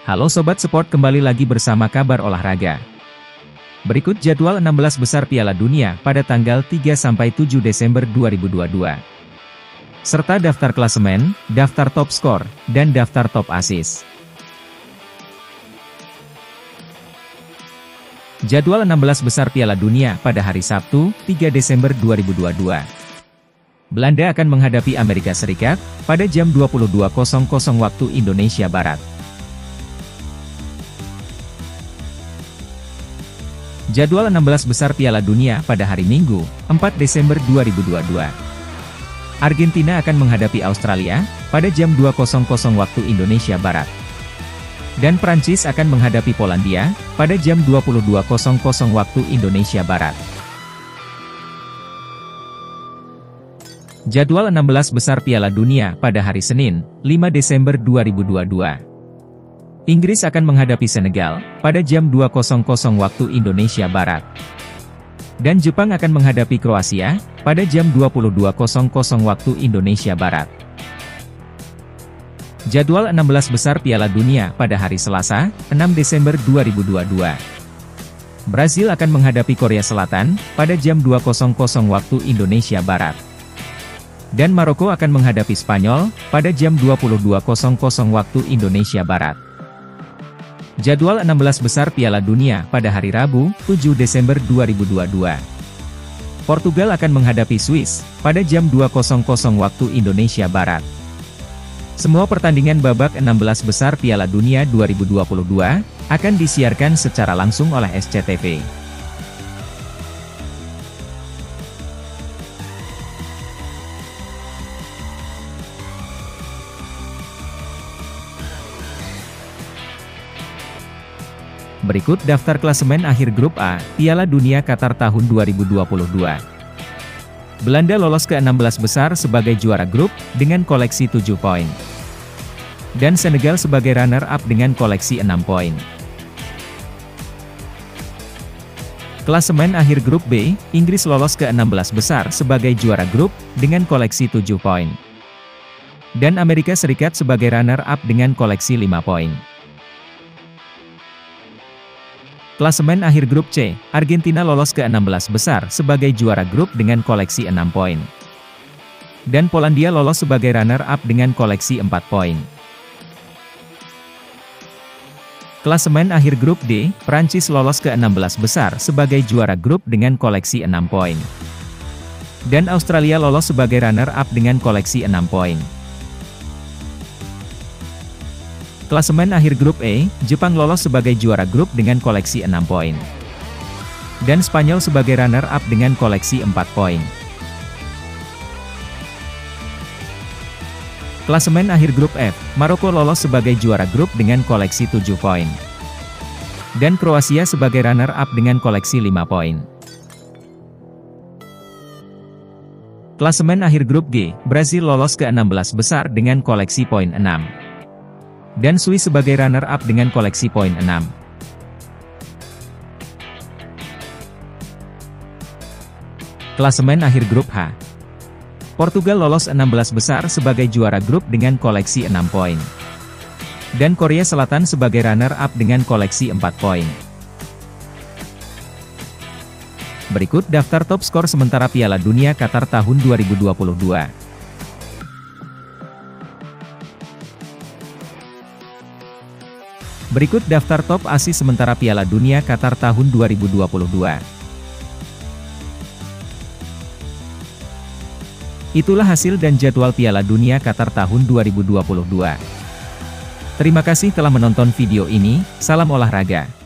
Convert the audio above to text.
Halo Sobat Sport, kembali lagi bersama kabar olahraga. Berikut jadwal 16 besar Piala Dunia pada tanggal 3-7 Desember 2022. Serta daftar klasemen, daftar top skor, dan daftar top assist. Jadwal 16 besar Piala Dunia pada hari Sabtu, 3 Desember 2022. Belanda akan menghadapi Amerika Serikat pada jam 22.00 waktu Indonesia Barat. Jadwal 16 besar Piala Dunia pada hari Minggu, 4 Desember 2022. Argentina akan menghadapi Australia pada jam 2.00 waktu Indonesia Barat. Dan Prancis akan menghadapi Polandia pada jam 22.00 waktu Indonesia Barat. Jadwal 16 besar Piala Dunia pada hari Senin, 5 Desember 2022. Inggris akan menghadapi Senegal pada jam 2.00 waktu Indonesia Barat. Dan Jepang akan menghadapi Kroasia pada jam 22.00 waktu Indonesia Barat. Jadwal 16 besar Piala Dunia pada hari Selasa, 6 Desember 2022. Brasil akan menghadapi Korea Selatan pada jam 2.00 waktu Indonesia Barat. Dan Maroko akan menghadapi Spanyol pada jam 22.00 waktu Indonesia Barat. Jadwal 16 besar Piala Dunia pada hari Rabu, 7 Desember 2022. Portugal akan menghadapi Swiss pada jam 2.00 waktu Indonesia Barat. Semua pertandingan babak 16 besar Piala Dunia 2022 akan disiarkan secara langsung oleh SCTV. Berikut daftar klasemen akhir grup A, Piala Dunia Qatar tahun 2022. Belanda lolos ke 16 besar sebagai juara grup, dengan koleksi 7 poin. Dan Senegal sebagai runner-up dengan koleksi 6 poin. Klasemen akhir grup B, Inggris lolos ke 16 besar sebagai juara grup, dengan koleksi 7 poin. Dan Amerika Serikat sebagai runner-up dengan koleksi 5 poin. Klasemen akhir grup C, Argentina lolos ke 16 besar sebagai juara grup dengan koleksi 6 poin. Dan Polandia lolos sebagai runner-up dengan koleksi 4 poin. Klasemen akhir grup D, Prancis lolos ke 16 besar sebagai juara grup dengan koleksi 6 poin. Dan Australia lolos sebagai runner-up dengan koleksi 6 poin. Klasemen akhir grup E, Jepang lolos sebagai juara grup dengan koleksi 6 poin. Dan Spanyol sebagai runner-up dengan koleksi 4 poin. Klasemen akhir grup F, Maroko lolos sebagai juara grup dengan koleksi 7 poin. Dan Kroasia sebagai runner-up dengan koleksi 5 poin. Klasemen akhir grup G, Brasil lolos ke 16 besar dengan koleksi poin 6. Dan Swiss sebagai runner-up dengan koleksi poin 6. Klasemen akhir grup H. Portugal lolos 16 besar sebagai juara grup dengan koleksi 6 poin. Dan Korea Selatan sebagai runner-up dengan koleksi 4 poin. Berikut daftar top skor sementara Piala Dunia Qatar tahun 2022. Berikut daftar top assist sementara Piala Dunia Qatar tahun 2022. Itulah hasil dan jadwal Piala Dunia Qatar tahun 2022. Terima kasih telah menonton video ini, salam olahraga.